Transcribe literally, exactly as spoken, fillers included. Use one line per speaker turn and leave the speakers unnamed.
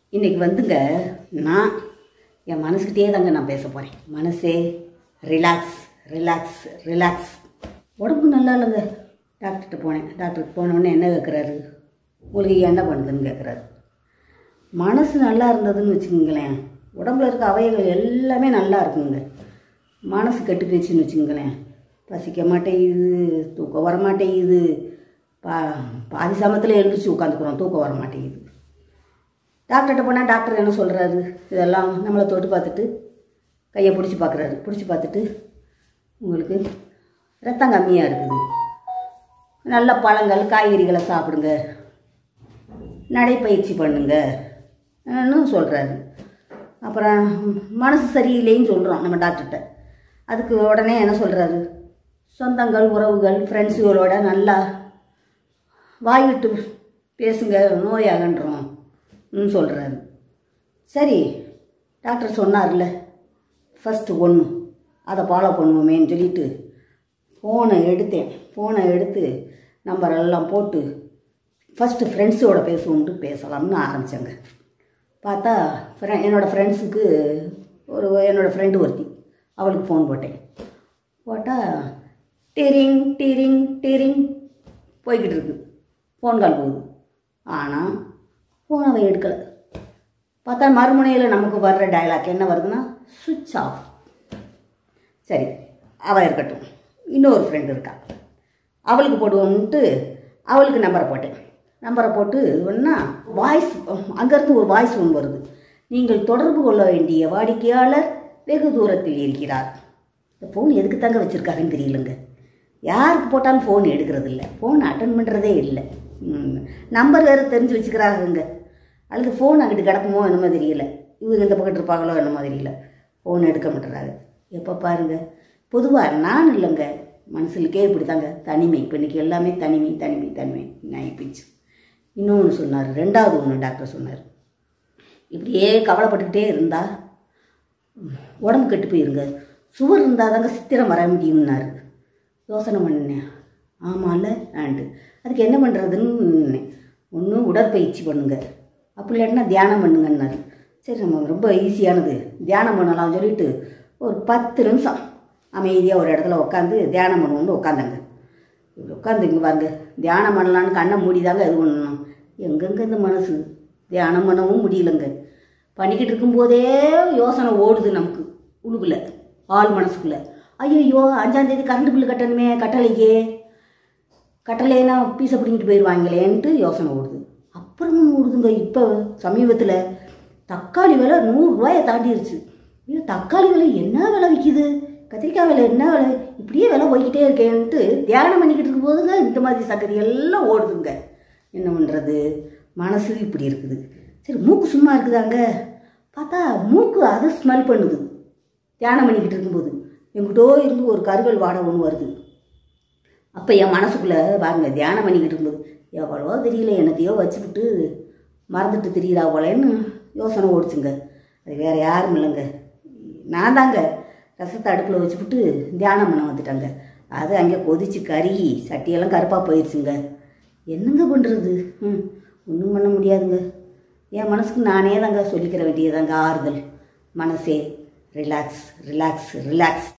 இன்றைக்கி வந்துங்க நான் என் மனசுக்கிட்டே தாங்க நான் பேச போகிறேன். மனசே ரிலாக்ஸ் ரிலாக்ஸ் ரிலாக்ஸ். உடம்பு நல்லா இல்லைங்க. டாக்டர்கிட்ட போனேன். டாக்டருக்கு போனோடனே என்ன கேட்குறாரு, உங்களுக்கு என்ன பண்ணுதுன்னு கேட்குறாரு. மனசு நல்லா இருந்ததுன்னு வச்சுக்கோங்களேன், உடம்புல இருக்க அவைகள் எல்லாமே நல்லா இருக்குங்க. மனசு கெட்டு போச்சுன்னு வச்சுக்கோங்களேன், பசிக்க மாட்டேங்குது, தூக்கம் வர மாட்டேங்குது, பா பாதி சமயத்தில் எழுந்திரிச்சு உட்காந்துக்குறோம், தூக்கம் வர மாட்டேங்குது. டாக்டர்கிட்ட போனால் டாக்டர் என்ன சொல்கிறாரு, இதெல்லாம் நம்மளை தொட்டு பார்த்துட்டு கையை பிடிச்சி பார்க்குறாரு. பிடிச்சி பார்த்துட்டு உங்களுக்கு ரத்தம் கம்மியாக இருக்குது, நல்ல பழங்கள் காய்கறிகளை சாப்பிடுங்க, நடைப்பயிற்சி பண்ணுங்கன்னு சொல்கிறாரு. அப்புறம் மனசு சரியில்லைன்னு சொல்கிறோம் நம்ம டாக்டர்கிட்ட. அதுக்கு உடனே என்ன சொல்கிறாரு, சொந்தங்கள் உறவுகள் ஃப்ரெண்ட்ஸுகளோட நல்லா வாய்விட்டு பேசுங்க, நோய் அகன்றோம் ன்னு சொல்கிறாரு. சரி, டாக்டர் சொன்னார்ல ஃபஸ்ட்டு ஒன்று, அதை ஃபாலோ பண்ணுவோமேன்னு சொல்லிட்டு ஃபோனை எடுத்தேன். ஃபோனை எடுத்து நம்பரெல்லாம் போட்டு ஃபஸ்ட்டு ஃப்ரெண்ட்ஸோட பேசுவோன்ட்டு பேசலாம்னு ஆரம்பித்தேங்க. பார்த்தா ஃப்ரெ என்னோடய ஃப்ரெண்ட்ஸுக்கு ஒரு என்னோடய ஃப்ரெண்டு ஒருத்தி, அவளுக்கு ஃபோன் போட்டேன். போட்டால் டீரிங் டீரிங் டீரிங் போய்கிட்டு இருக்குது, ஃபோன் கால் போகுது. ஆனால் ஃபோன் அவன் எடுக்கலை. பார்த்தா மறுமுனையில் நமக்கு வர்ற டயலாக் என்ன வருதுன்னா, சுவிட்ச் ஆஃப். சரி, அவள் இருக்கட்டும். இன்னொரு ஃப்ரெண்டு இருக்கா, அவளுக்கு போடுவோன்ட்டு அவளுக்கு நம்பரை போட்டேன். நம்பரை போட்டு ஒன்றா வாய்ஸ், அங்கேருந்து ஒரு வாய்ஸ் ஒன்று வருது, நீங்கள் தொடர்பு கொள்ள வேண்டிய வாடிக்கையாளர் வெகு தூரத்தில் இருக்கிறார். இந்த ஃபோன் எதுக்கு தாங்க வச்சுருக்காங்கன்னு தெரியலங்க. யாருக்கு போட்டாலும் ஃபோன் எடுக்கிறது இல்லை, ஃபோன் அட்டன் பண்ணுறதே இல்லை. நம்பர் வேறு தெரிஞ்சு வச்சுக்கிறாங்க. அல்லது ஃபோன் அங்கிட்டு கிடக்குமோ என்னமோ தெரியல, இவங்க இந்த பக்கத்து இருப்பாங்களோ என்னமோ தெரியல, ஃபோன் எடுக்க மாட்டுறாங்க. எப்போ பாருங்கள், பொதுவாக நான் இல்லைங்க, மனசுலுக்கே இப்படி தாங்க தனிமை. இப்போ இன்றைக்கி எல்லாமே தனிமை தனிமை தனிமை ஆகிப்போச்சு. இன்னொன்று சொன்னார், ரெண்டாவது ஒன்று டாக்டர் சொன்னார், இப்படியே கவலைப்பட்டுக்கிட்டே இருந்தால் உடம்பு கெட்டு போயிருங்க, சுவர் இருந்தால் தாங்க சித்திரம் வர முடியும்னாரு. யோசனை பண்ணினேன், ஆமாம்ல ஆண்டு. அதுக்கு என்ன பண்ணுறதுன்னு, ஒன்று உடற்பயிற்சி பண்ணுங்க, அப்படி இல்லைன்னா தியானம் பண்ணுங்கன்னாரு. சரி, நம்ம ரொம்ப ஈஸியானது தியானம் பண்ணலாம்னு சொல்லிட்டு ஒரு பத்து நிமிஷம் அமைதியாக ஒரு இடத்துல உட்காந்து தியானம் பண்ணுவோம்னு உட்காந்தாங்க. இப்படி உட்காந்து இங்கே பாருங்க, தியானம் பண்ணலான்னு கண்ணை மூடிதாங்க இது பண்ணணும். எங்கெங்கே இந்த மனசு தியானம் பண்ணவும் முடியலைங்க. பண்ணிக்கிட்டு இருக்கும்போதே யோசனை ஓடுது நமக்கு உள்ளுக்குள்ளே, ஆள் மனசுக்குள்ளே. ஐயோ, அஞ்சாந்தேதி கரண்ட் பில்லு கட்டணுமே, கட்டளைக்கே கட்டளைன்னா பீஸை பிடிங்கிட்டு போயிடுவாங்களேன்ட்டு யோசனை ஓடுது. அப்புறமும் ஓடுதுங்க. இப்போ சமீபத்தில் தக்காளி விலை நூறுரூவாயை தாண்டிடுச்சு. ஐயோ, தக்காளி விலை என்ன விலை விற்கிது, கத்திரிக்காய் விலை என்ன விலை, இப்படியே விலை போய்கிட்டே இருக்கேன்ட்டு தியானம் பண்ணிக்கிட்டு இருக்கும்போதுங்க இந்த மாதிரி சக்கரை எல்லாம் ஓடுதுங்க. என்ன பண்ணுறது, மனசு இப்படி இருக்குது. சரி, மூக்கு சும்மா இருக்குதாங்க, பார்த்தா மூக்கு அது ஸ்மெல் பண்ணுது. தியானம் பண்ணிக்கிட்டு இருக்கும்போது எங்கிட்டோ இருந்து ஒரு கருகல் வாடை ஒன்று வருது. அப்போ என் மனசுக்குள்ளே பாருங்க, தியானம் பண்ணிக்கிட்டு இருக்கும்போது எவ்வளோ தெரியல, என்னத்தையோ வச்சுக்கிட்டு மறந்துட்டு தெரியுறா போலேன்னு யோசனை ஓடிச்சுங்க. அது வேறு யாரும் இல்லைங்க, நான் தாங்க. ரசத்தை அடுப்பில் வச்சுக்கிட்டு தியானம் பண்ண வந்துட்டாங்க. அது அங்கே கொதிச்சு கருகி சட்டியெல்லாம் கருப்பாக போயிடுச்சுங்க. என்னங்க பண்ணுறது, ம் ஒன்றும் பண்ண முடியாதுங்க. என் மனசுக்கு நானே தாங்க சொல்லிக்கிற வேண்டியதாங்க ஆறுதல். மனசே ரிலாக்ஸ் ரிலாக்ஸ் ரிலாக்ஸ்.